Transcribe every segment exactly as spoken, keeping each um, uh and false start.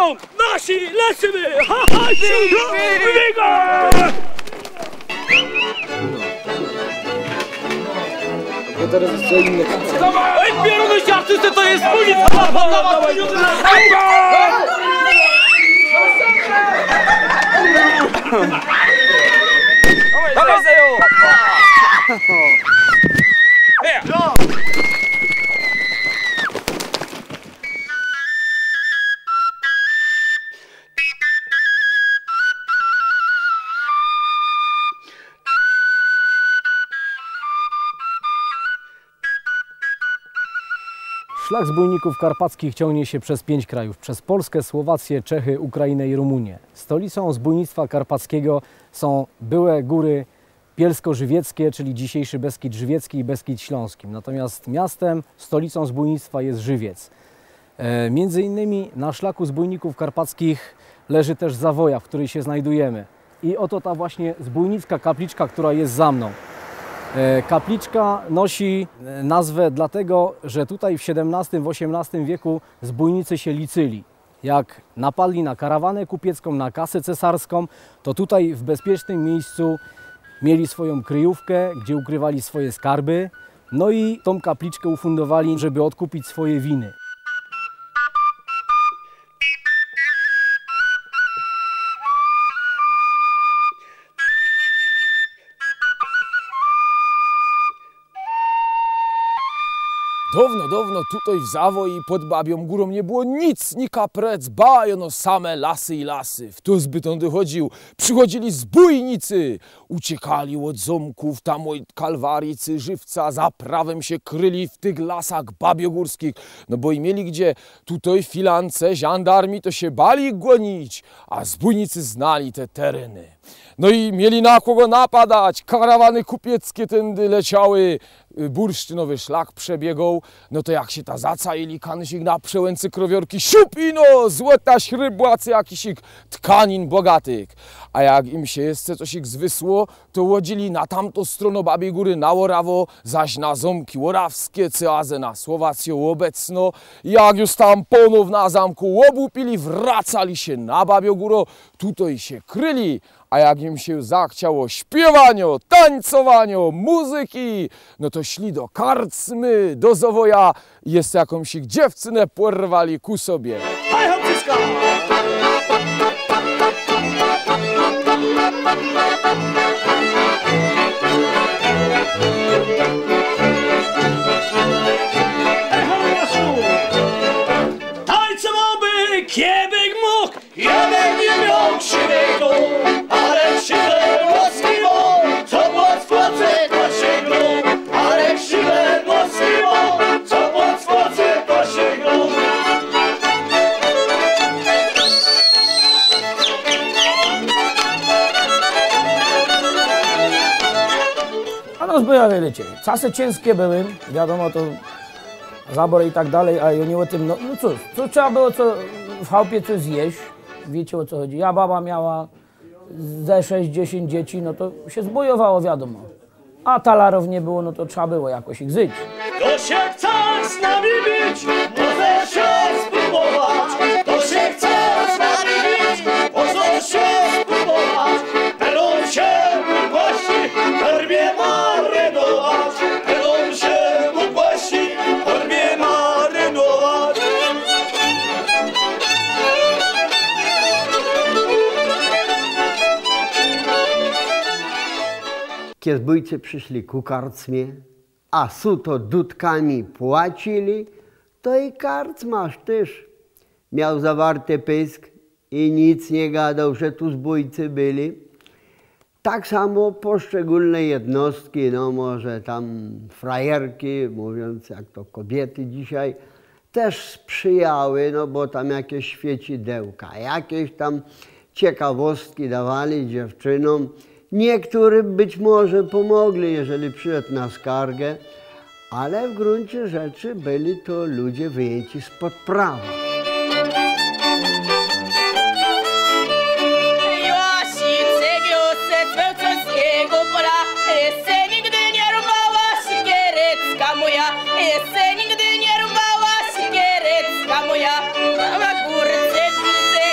są nasi lecimy! Ha, ha, biega! No teraz jest co inne. Ej, pierogość artysty to jest ulica! Dawaj, pieniądze! Dawaj, Zejo! Szlak zbójników karpackich ciągnie się przez pięć krajów. Przez Polskę, Słowację, Czechy, Ukrainę i Rumunię. Stolicą zbójnictwa karpackiego są byłe góry Bielsko-Żywieckie, czyli dzisiejszy Beskid Żywiecki i Beskid Śląski. Natomiast miastem, stolicą zbójnictwa jest Żywiec. E, między innymi na szlaku zbójników karpackich leży też Zawoja, w której się znajdujemy. I oto ta właśnie zbójnicka kapliczka, która jest za mną. Kapliczka nosi nazwę dlatego, że tutaj w siedemnastym, w osiemnastym wieku zbójnicy się licyli. Jak napadli na karawanę kupiecką, na kasę cesarską, to tutaj w bezpiecznym miejscu mieli swoją kryjówkę, gdzie ukrywali swoje skarby. No i tą kapliczkę ufundowali, żeby odkupić swoje winy. Dawno, dawno tutaj w Zawoi pod Babią Górą nie było nic, ni kaprec, bajono same lasy i lasy. W to zbyt on dochodził. Przychodzili zbójnicy, uciekali od zomków, tam od Kalwaricy, Żywca, za prawem się kryli w tych lasach babiogórskich. No bo i mieli gdzie tutaj filance, żandarmi to się bali ich gonić, a zbójnicy znali te tereny. No i mieli na kogo napadać, karawany kupieckie tędy leciały, bursztynowy szlak przebiegał, no to jak się ta zacaili kanysik na przełęcy krowiorki, siupino, złota śrybłacy jakisik tkanin bogatych. A jak im się jeszcze coś zwysło, to łodzili na tamto strono Babiej Góry na Orawo, zaś na Ząmki Orawskie, Ceazę na Słowację obecno. Jak już tam ponów na zamku łobupili, wracali się na Babią Górę, tutaj się kryli. A jak im się zachciało śpiewania, tańcowania, muzyki, no to szli do karczmy, do Zawoja i jeszcze jakąś ich dziewczynę porwali ku sobie. Hej, hopciska! Hej, hopciasku! Tańcowałoby kiebek mógł, jeden nie miał krzywego, ale krzywe moskiwo, co pod spłacę to się grą, ale krzywe moskiwo, co pod spłacę to się grą. A no zbywały wiecie, czasy ciężkie były, wiadomo to zabory i tak dalej, a oni o tym, no, no cóż, co trzeba było co w chałupie coś zjeść, wiecie o co chodzi. Ja baba miała ze sześć dziesięć dzieci, no to się zbojowało, wiadomo. A talarów nie było, no to trzeba było jakoś ich żyć. To się chce z nami bić, może się spróbować. To się chce z nami bić, może się spróbować. Pelon się ugłasi, torbie marynować. Pelon się ugłasi, torbie marynować. Kiedy zbójcy przyszli ku karczmie, a suto dudkami płacili, to i karczmarz też miał zawarty pysk i nic nie gadał, że tu zbójcy byli. Tak samo poszczególne jednostki, no może tam frajerki, mówiąc jak to kobiety dzisiaj, też sprzyjały, no bo tam jakieś świecidełka, jakieś tam ciekawostki dawali dziewczynom. Niektórym być może pomogli, jeżeli przyszedł na skargę, ale w gruncie rzeczy byli to ludzie wyjęci spod prawa. Jasice, wiosce Bełczańskiego pola, jeszcze nigdy nie rubała sikierecka moja, jeszcze nigdy nie rubała sikierecka moja. Na górce, górce,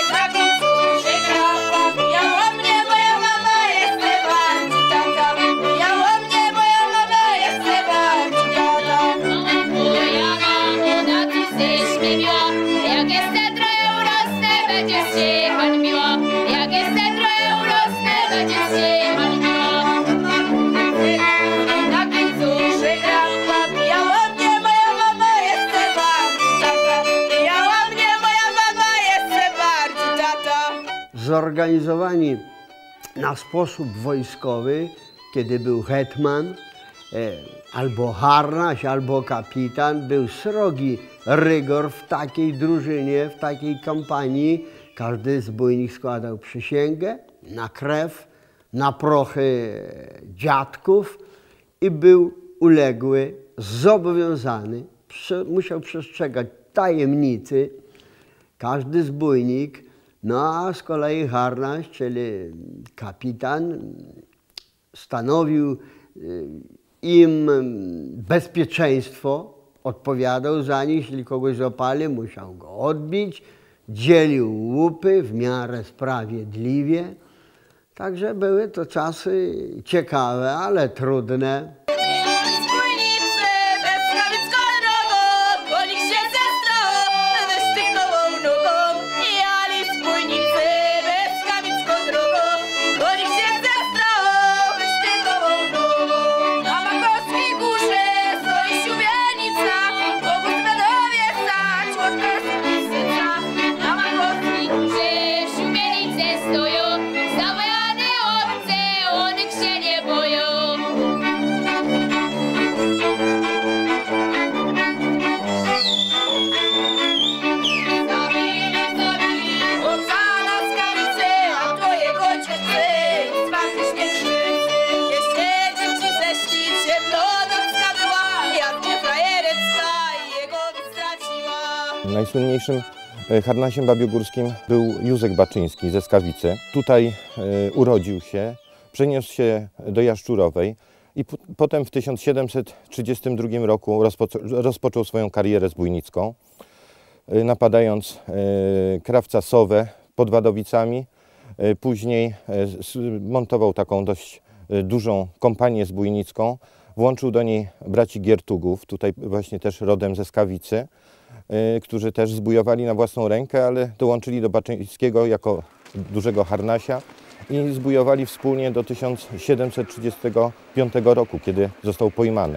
zorganizowani na sposób wojskowy, kiedy był hetman, e, albo harnaś, albo kapitan, był srogi rygor w takiej drużynie, w takiej kampanii. Każdy zbójnik składał przysięgę na krew, na prochy dziadków i był uległy, zobowiązany, musiał przestrzegać tajemnicy. Każdy zbójnik, no a z kolei harnaś, czyli kapitan, stanowił im bezpieczeństwo, odpowiadał za nich, jeśli kogoś złapali, musiał go odbić, dzielił łupy w miarę sprawiedliwie. Także były to czasy ciekawe, ale trudne. Najsłynniejszym harnasiem babiogórskim był Józek Baczyński ze Skawicy. Tutaj urodził się, przeniósł się do Jaszczurowej i potem w tysiąc siedemset trzydziestym drugim roku rozpoczą, rozpoczął swoją karierę zbójnicką, napadając krawca Sowę pod Wadowicami. Później montował taką dość dużą kompanię zbójnicką. Włączył do niej braci Giertugów, tutaj właśnie też rodem ze Skawicy, którzy też zbójowali na własną rękę, ale dołączyli do Baczyńskiego jako dużego harnasia i zbójowali wspólnie do tysiąc siedemset trzydziestego piątego roku, kiedy został pojmany.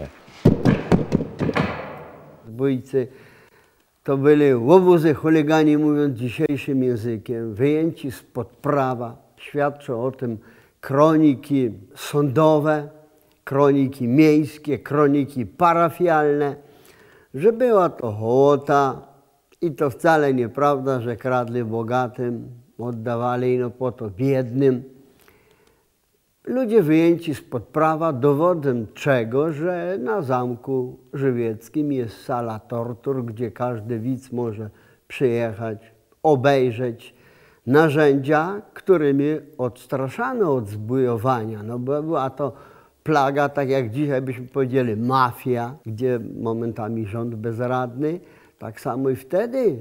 Zbójcy to byli łobuzy chuligani, mówiąc dzisiejszym językiem, wyjęci spod prawa. Świadczą o tym kroniki sądowe, kroniki miejskie, kroniki parafialne, że była to hołota i to wcale nieprawda, że kradli bogatym, oddawali ino po to biednym. Ludzie wyjęci spod prawa, dowodem czego, że na Zamku Żywieckim jest sala tortur, gdzie każdy widz może przyjechać, obejrzeć narzędzia, którymi odstraszano od zbójowania. No bo była to plaga, tak jak dzisiaj byśmy powiedzieli, mafia, gdzie momentami rząd bezradny, tak samo i wtedy.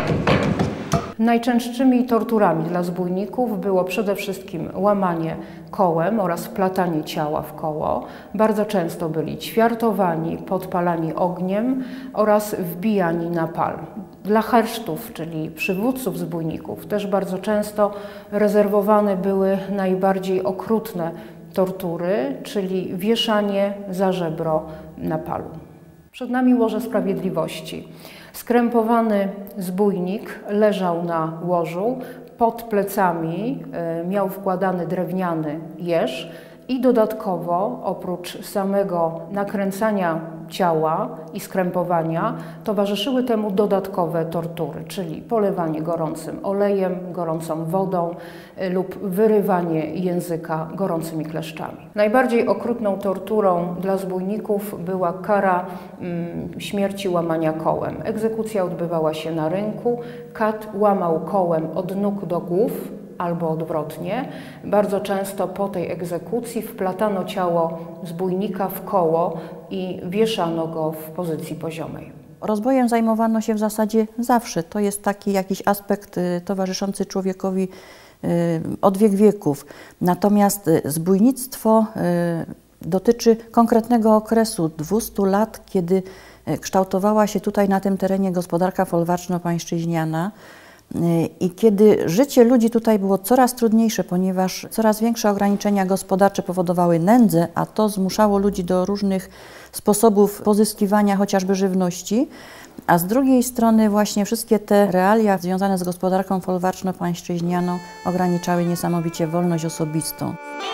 Najczęstszymi torturami dla zbójników było przede wszystkim łamanie kołem oraz wplatanie ciała w koło. Bardzo często byli ćwiartowani, podpalani ogniem oraz wbijani na pal. Dla hersztów, czyli przywódców zbójników, też bardzo często rezerwowane były najbardziej okrutne tortury, czyli wieszanie za żebro na palu. Przed nami łoże sprawiedliwości. Skrępowany zbójnik leżał na łożu, pod plecami miał wkładany drewniany jeż i dodatkowo oprócz samego nakręcania ciała i skrępowania towarzyszyły temu dodatkowe tortury, czyli polewanie gorącym olejem, gorącą wodą lub wyrywanie języka gorącymi kleszczami. Najbardziej okrutną torturą dla zbójników była kara mm, śmierci łamania kołem. Egzekucja odbywała się na rynku, kat łamał kołem od nóg do głów, albo odwrotnie. Bardzo często po tej egzekucji wplatano ciało zbójnika w koło i wieszano go w pozycji poziomej. Rozbojem zajmowano się w zasadzie zawsze. To jest taki jakiś aspekt y, towarzyszący człowiekowi y, od wiek wieków. Natomiast y, zbójnictwo y, dotyczy konkretnego okresu dwustu lat, kiedy y, kształtowała się tutaj na tym terenie gospodarka folwarczno-pańszczyźniana. I kiedy życie ludzi tutaj było coraz trudniejsze, ponieważ coraz większe ograniczenia gospodarcze powodowały nędzę, a to zmuszało ludzi do różnych sposobów pozyskiwania chociażby żywności, a z drugiej strony właśnie wszystkie te realia związane z gospodarką folwarczno-pańszczyźnianą ograniczały niesamowicie wolność osobistą.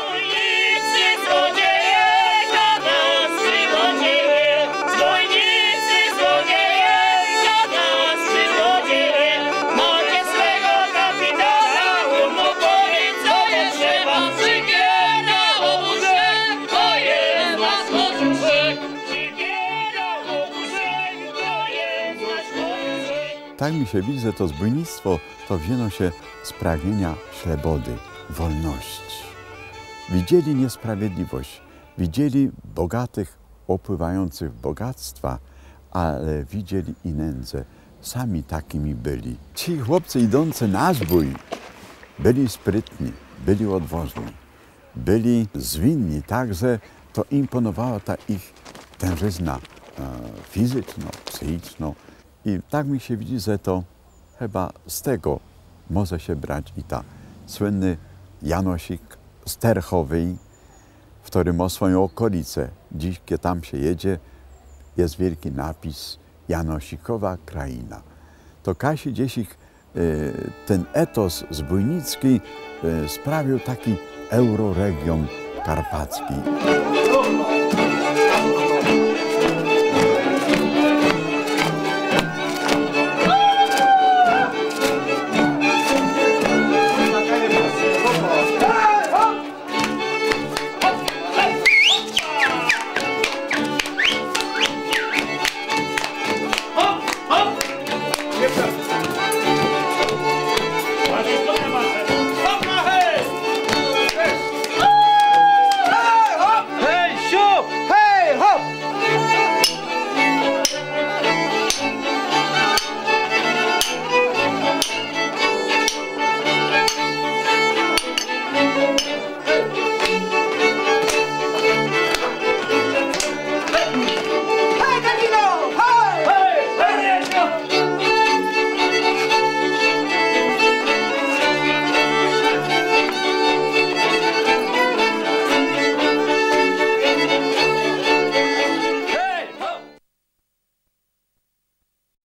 Tak mi się widzi, że to zbójnictwo to wzięło się z pragnienia ślebody, wolności. Widzieli niesprawiedliwość, widzieli bogatych opływających w bogactwa, ale widzieli i nędzę. Sami takimi byli. Ci chłopcy idący na zbój byli sprytni, byli odważni, byli zwinni, także to imponowała ta ich tężyzna e, fizyczna, psychiczna. I tak mi się widzi, że to chyba z tego może się brać i ta słynny Janosik z Terchowej, w którym ma swoją okolicę. Dziś, kiedy tam się jedzie, jest wielki napis Janosikowa kraina. To Kasi Dziesik, ten etos zbójnicki sprawił taki euroregion karpacki.